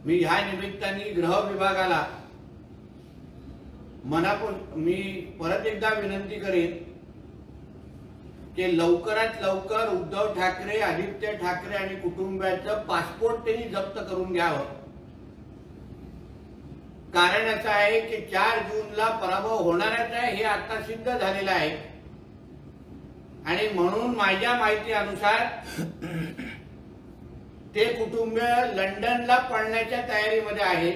मी ह्या निमित्ताने गृह विभागाला मी परत एकदा विनंती करेन की लवकरात लवकर उद्धव ठाकरे, आदित्य ठाकरे आणि कुटुंबाचं पासपोर्ट त्यांनी जप्त करून घ्यावं। कारण असं आहे की 4 जूनला पराभव होणारच आहे हे आता सिद्ध झालेलं आहे आणि म्हणून माझ्या माहितीनुसार ते कुटुंब लंडनला पळण्याच्या तयारीमध्ये आहे।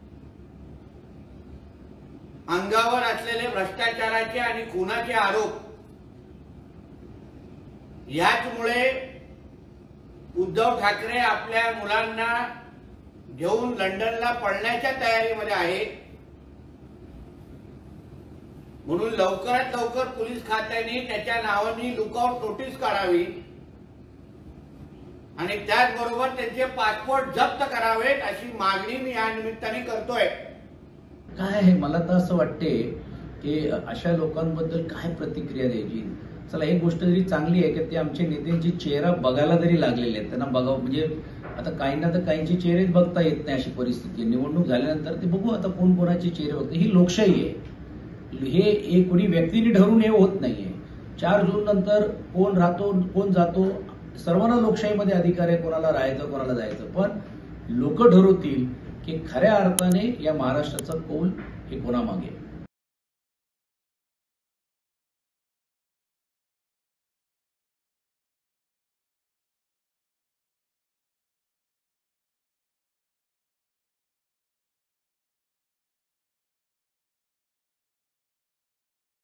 अंगावर असलेले भ्रष्टाचाराचे आणि खुनाचे आरोप याचमुळे उद्धव ठाकरे आपल्या मुलांना घेऊन लंडनला पळण्याच्या तयारीमध्ये आहे। म्हणून लवकरात लवकर पोलीस खात्याने त्याच्या नावाने लुकआउट नोटीस काढावी आणि त्याचबरोबर त्यांचे पासपोर्ट जप्त करावेत अशी मागणी मी या निमित्ताने करतोय। काय आहे मला तर असं वाटते की अशा लोकांबद्दल काय प्रतिक्रिया द्यायची। चला एक गोष्ट जरी चांगली आहे की ते आमच्या नेत्यांची चेहरा बघायला जरी लागलेले आहेत, त्यांना बघावं म्हणजे आता काहींना तर काहींची चेहरेच बघता येत नाही अशी परिस्थिती आहे। निवडणूक झाल्यानंतर ते बघू आता कोण कोणाचे चेहरे बघते। ही लोकशाही आहे, हे कोणी व्यक्तीने ठरवून हे होत नाहीये। 4 जून नंतर कोण राहतो कोण जातो सर्वांना लोकशाहीमध्ये अधिकार आहे, कोणाला राहायचं कोणाला जायचं, पण लोक ठरवतील की खऱ्या अर्थाने या महाराष्ट्राचा कौल हे कोणामागे।